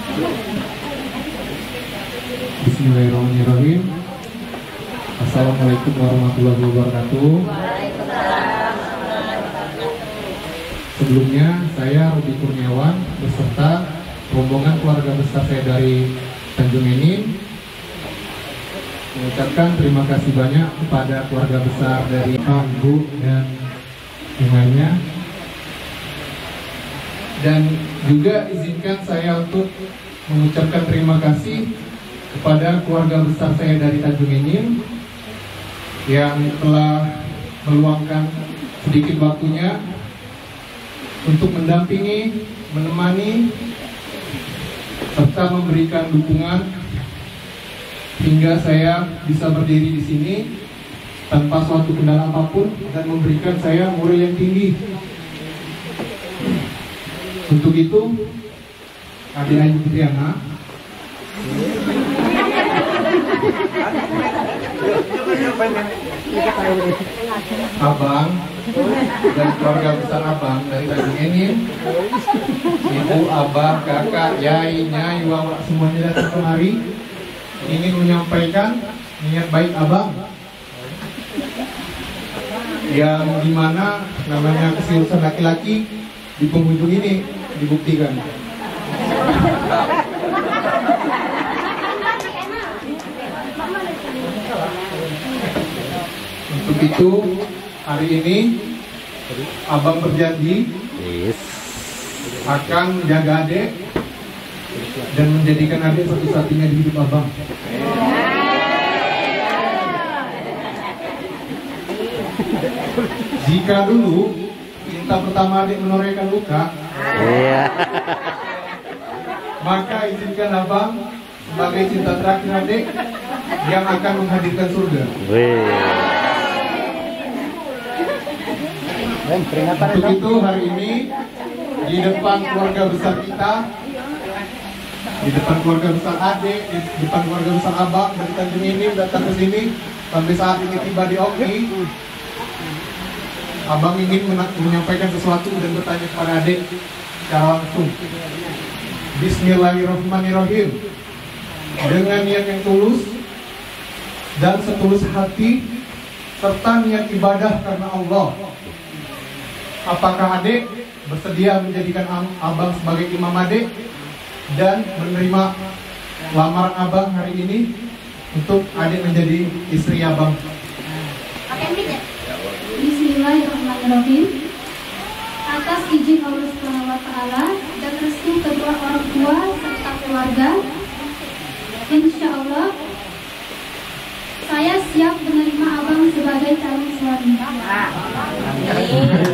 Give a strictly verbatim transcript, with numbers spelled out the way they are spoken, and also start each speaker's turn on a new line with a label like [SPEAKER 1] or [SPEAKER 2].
[SPEAKER 1] Bismillahirrahmanirrahim. Assalamualaikum warahmatullahi wabarakatuh. Sebelumnya saya Rudy Kurniawan beserta rombongan keluarga besar saya dari Tanjung Enim mengucapkan terima kasih banyak kepada keluarga besar dari Pak, Bu, dan yang lainnya. Dan juga izinkan saya untuk mengucapkan terima kasih kepada keluarga besar saya dari Tanjung Enim yang telah meluangkan sedikit waktunya untuk mendampingi, menemani, serta memberikan dukungan hingga saya bisa berdiri di sini tanpa suatu kendala apapun dan memberikan saya moral yang tinggi. Untuk itu, adik Ayu Fitriana, abang dan keluarga besar abang dari Tanjung Enim, ibu, abah, kakak, yai, nyai, wawa, semuanya datang kemari ingin menyampaikan niat baik abang yang dimana namanya keseriusan laki-laki di penghujung ini dibuktikan. Untuk itu hari ini abang berjanji akan menjaga adik dan menjadikan adik satu-satunya di hidup abang. Jika dulu cinta pertama adik menorehkan luka, maka izinkan abang sebagai cinta terakhir adik yang akan menghadirkan surga. Untuk itu hari ini di depan keluarga besar kita, di depan keluarga besar adik, di depan keluarga besar abang dari Tanjung Enim datang ke sini sampai saat ini tiba di Oki, abang ingin menyampaikan sesuatu dan bertanya kepada adik secara langsung. Bismillahirrahmanirrahim. Dengan niat yang tulus dan setulus hati serta niat ibadah karena Allah, apakah adik bersedia menjadikan abang sebagai imam adik dan menerima lamaran abang hari ini untuk adik menjadi istri abang?
[SPEAKER 2] Bismillahirrahmanirrahim. Atas izin Allah Subhanahu wa taala dan restu kedua orang tua serta keluarga, insya Allah saya siap menerima abang sebagai calon suami.